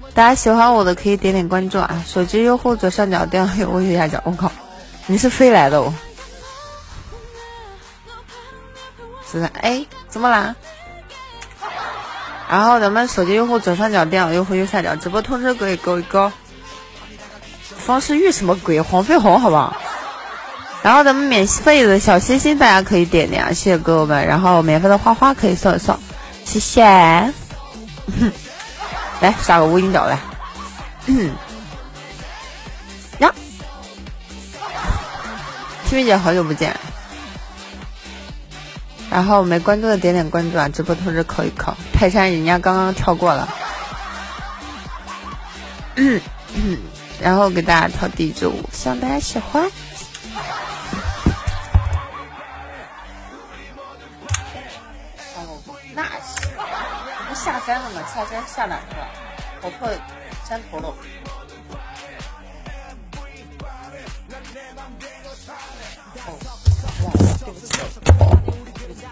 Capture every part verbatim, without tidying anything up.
大家喜欢我的可以点点关注啊！手机用户左上角点右右下角。我靠，你是飞来的哦！是的，哎，怎么啦？然后咱们手机用户左上角点右户右下角直播通知可以勾一勾。方世玉什么鬼？黄飞鸿好不好？然后咱们免费的小心心大家可以点点啊，谢谢哥哥们。然后免费的花花可以送一送，谢谢。来刷个无影脚来。呀 ，T V 姐好久不见。然后没关注的点点关注啊，直播通知扣一扣。泰山人家刚刚跳过了。嗯嗯，然后给大家跳第一支舞，希望大家喜欢。那是不下山了吗？下山下哪去了？跑错山头了。哦，哇，对不起，对不起，对不起。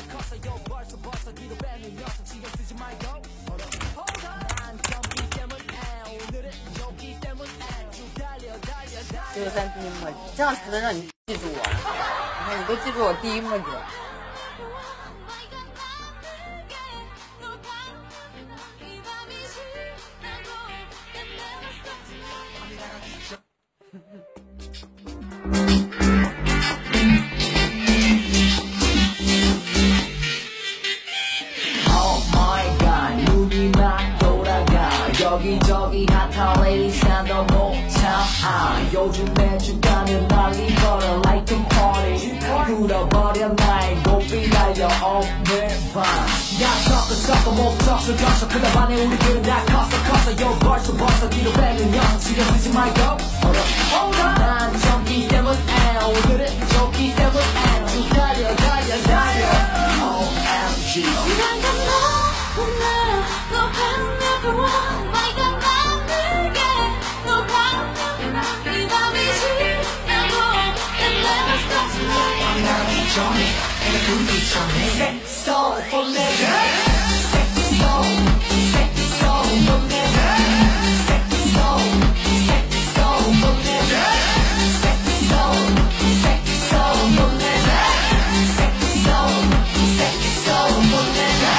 只有三第一墨迹，这样才能让你记住我。你看，你都记住我第一墨迹了。여기저기 핫한 ladies and the 모창 요즘에 주가는 난리 걸어 like a party 불어버려 나의 높이 달려 오늘 밤 야 섞어 섞어 목적 수정서 그다 반에 우리들은 다 컸어 컸어 요 벌써 벌써 뒤로 빼는 녀석 신경 쓰지 말고 난 전기 때문에 오늘은 좋기 때문에 쭉 달려 달려 달려 오엠지 난 간다 오늘 너 하늘 봐 전에 내가 둘기 전에 So for never Sexy soul Sexy soul for never Sexy soul Sexy soul for never Sexy soul Sexy soul for never Sexy soul Sexy soul for never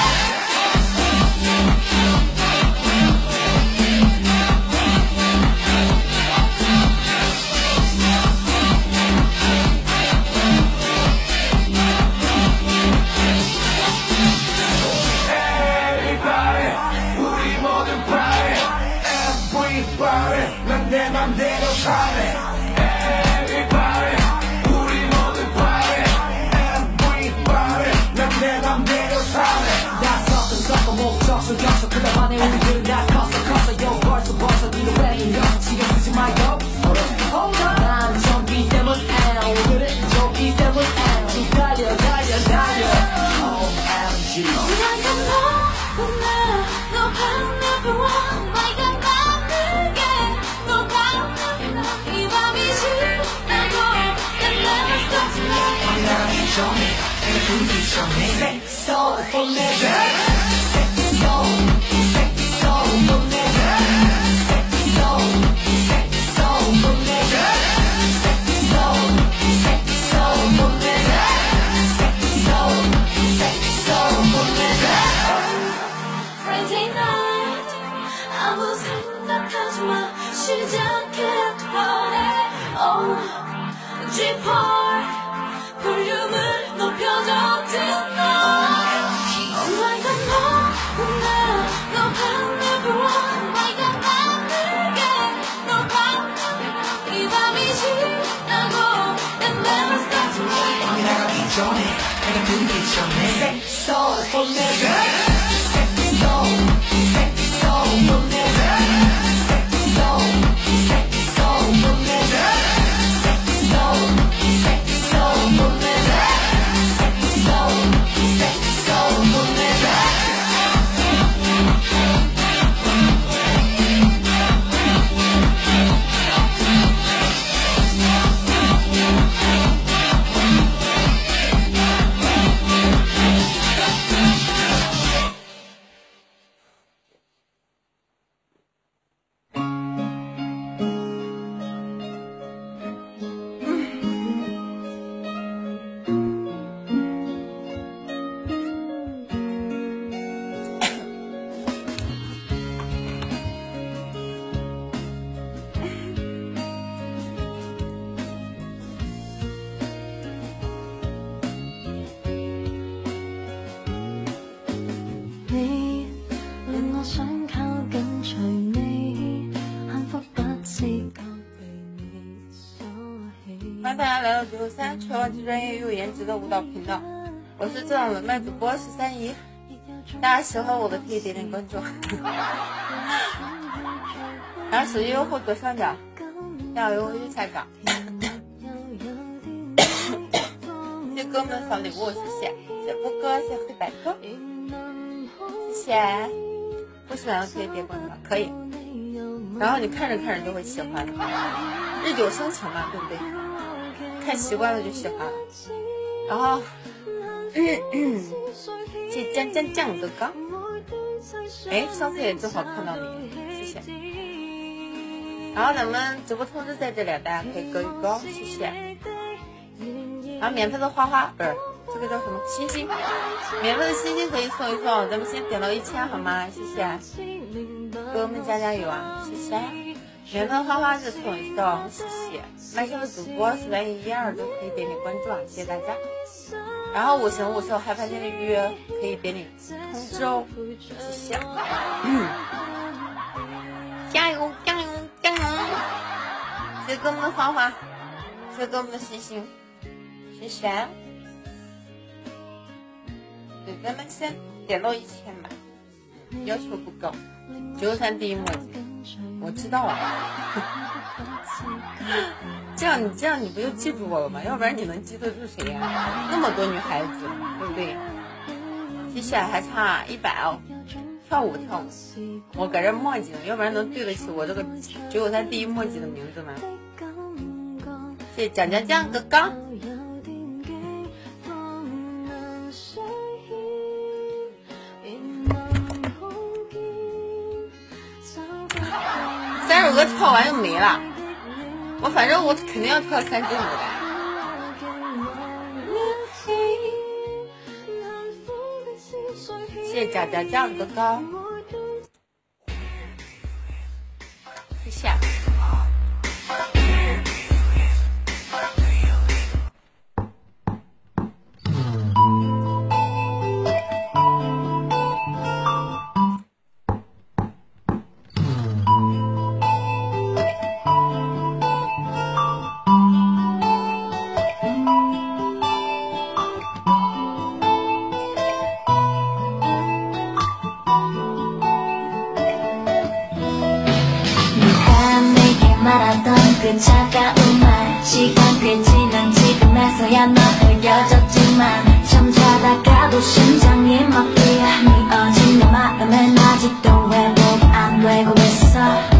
내 맘대로 party Everybody 우리 모두 party Everybody 난 내 맘대로 party 다 섞어 섞어 목적 수정서 그다 반에 우리들은 다 컸어 컸어 요 벌써 벌써 뒤로 빼는 녀석 신경 쓰지 말고 난 전기 때문에 오늘은 좋기 때문에 쭉 달려 달려 달려 오엠지 난 간다 오늘 너 하늘 보아 전에 내가 둘기 전에 Soul for never Sexy soul Sexy soul for never Sexy soul Sexy soul for never Sexy soul Sexy soul for never Sexy soul Sexy soul for never Friday night 아무 생각하지 마 시작해 party Oh G-Park 볼륨을 높여줘 tonight Oh my god 너 오늘 너 하늘 보아 My god 난 내게 너 봐 이 밤이 지나고 And never stop tonight 밤이 나가기 전에 내가 들기 전에 Soul for never Sexy soul Sexy soul for never Sexy soul Sexy soul for never Sexy soul Sexy soul for never 大家来到九九三全网最专业又有颜值的舞蹈频道，我是这样的麦主播十三姨，大家喜欢我的可以点点关注，然后手机右后左上角要有右下角，谢谢哥们的小礼物，谢谢谢谢波哥，谢谢黑白哥，谢谢，不喜欢的可以点关注，可以，然后你看着看着就会喜欢的，日久生情嘛，对不对？看习惯了就喜欢了。然后嗯嗯谢谢酱酱酱哥哥，哎，上次也正好看到你，谢谢。然后咱们直播通知在这里，大家可以勾一勾，谢谢。然后免费的花花不是这个叫什么星星，免费的星星可以送一送，咱们先点到一千好吗？谢谢，给我们加加油啊，谢谢。免费的花花是送一送，谢谢。麦上的主播十三一一二都可以点点关注啊，谢谢大家。然后五行五兽嗨翻天的预约可以点点通知哦，谢谢。嗯，加油加油加油！谢谢哥们的花花，谢谢哥们的星星，谢谢。对，咱们先点到一千吧，要求不高，九三第一墨迹。我知道啊，这样你这样你不就记住我了吗？要不然你能记得住谁呀、啊？那么多女孩子，对不对？谢谢，还差一百哦，跳舞跳舞，我搁这墨迹呢，要不然能对得起我这个九九三第一墨迹的名字吗？谢谢蒋江江哥哥。三首歌跳完又没了，我反正我肯定要跳三支舞的。谢谢贾贾酱哥哥，谢谢。 그 차가운 말 시간 꽤 지난 지금에서야 너 흐려졌지만 잠자다가도 심장이 막 뛰어 미어진 내 마음엔 아직도 회복 안 되고 있어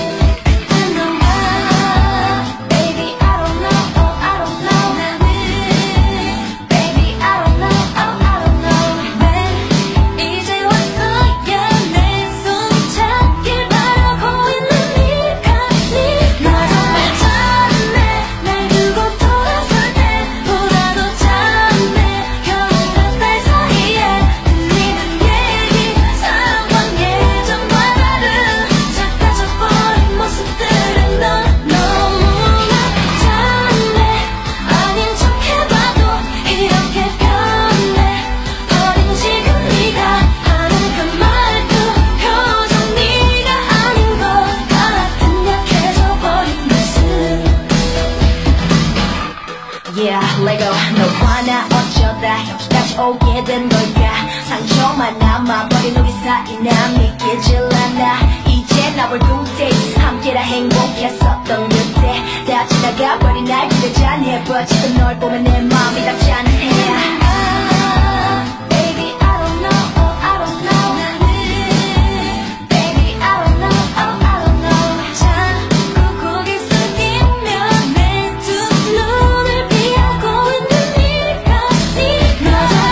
오게 된 걸까 상처만 남아버린 우리 사이 난 믿기질 않아 이제 나올 군대 함께라 행복했었던 그때 다 지나가버린 날 그대 잔해봐 지금 널 보면 내 마음이 다 짠해 Baby I don't know I don't know Baby I don't know I don't know 자꾸 고개 숙이면 내 두 눈을 피하고 있는 네가 네가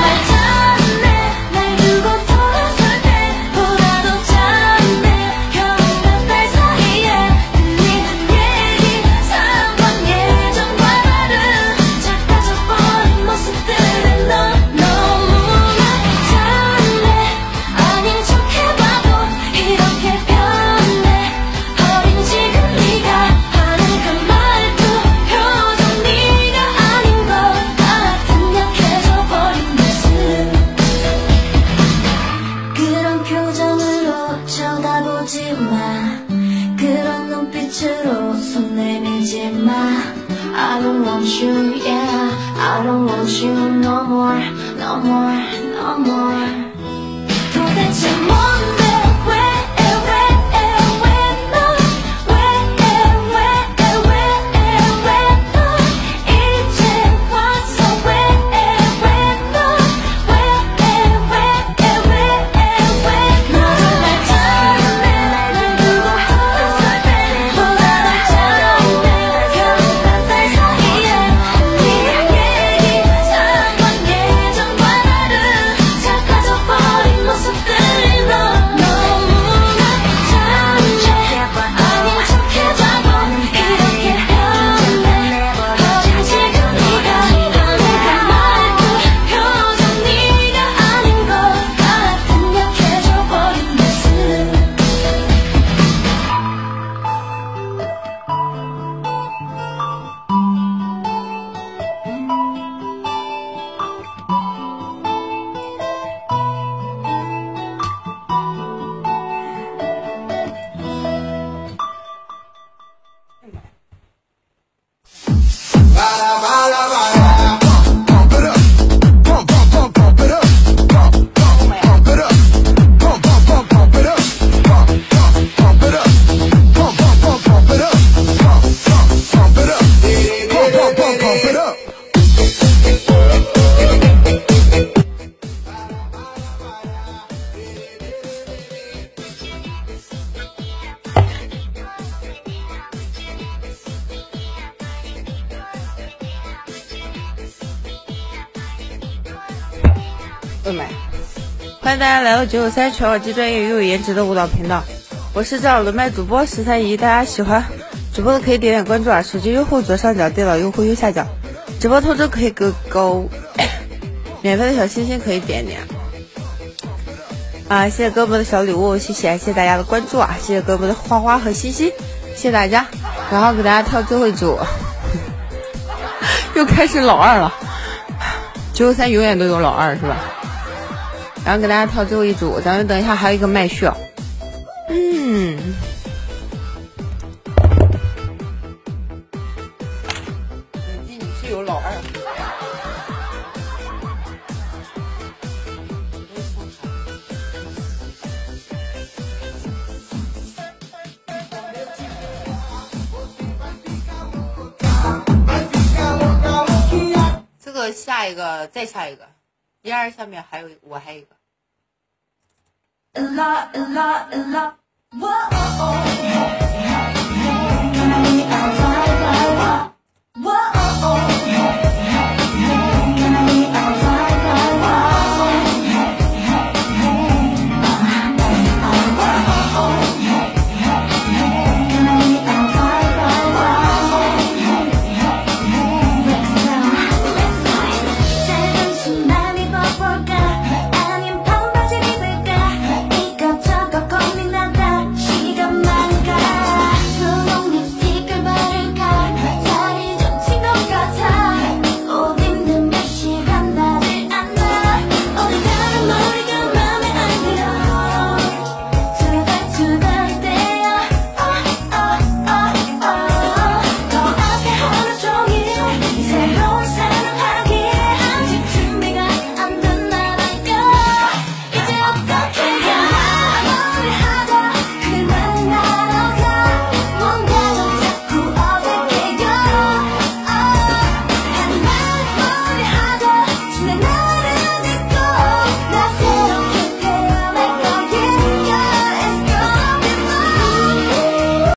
표정으로 쳐다보지 마 그런 눈빛 빛으로 손 내밀지 마 I don't want you, yeah I don't want you no more, no more, no more 도대체 뭔데 왜, 왜, 왜 너 왜, 왜, 왜, 왜 너 이제 와서 왜, 왜 너 왜, 왜, 왜, 왜 너 정말 잘해 날 두고 떠났을 때 불안하잖아 별난 사이사이에 네 얘기 사랑한 예전과 다른 작아져버린 모습들이 너 너무나 잘해 아닌 척해봐도 이렇게 변해 하지만 지금 네가 내가 말했던 표정 네가 아닌 것 같은 약해져버린 모습 朋友们，欢迎大家来到九九三全网最专业又有颜值的舞蹈频道，我是这样的麦主播十三姨，大家喜欢主播的可以点点关注啊，手机用户左上角，电脑用户右下角，直播通知可以勾勾，免费的小心心可以点点啊，谢谢哥们的小礼物，谢谢谢谢大家的关注啊，谢谢哥们的花花和星星，谢谢大家，然后给大家跳最后一组，又开始老二了，九九三永远都有老二是吧？然后给大家跳最后一组，咱们等一下还有一个麦序。嗯，你你是有老二。这个下一个，再下一个，一二下面还有我还有一个。 A lot, a lot, a lot. Whoa.